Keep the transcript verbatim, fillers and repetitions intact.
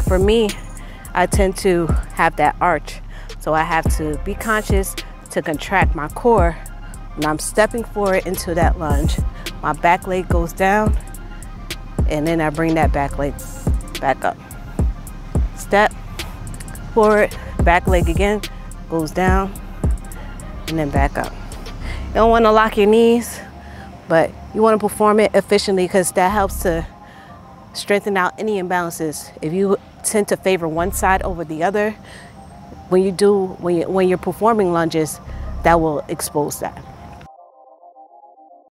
for me, I tend to have that arch. So I have to be conscious to contract my core when I'm stepping forward into that lunge. My back leg goes down, and then I bring that back leg back up. Step forward, back leg again, goes down, and then back up. You don't want to lock your knees, but you want to perform it efficiently because that helps to strengthen out any imbalances. If you tend to favor one side over the other, when you do, when, you, when you're performing lunges, that will expose that.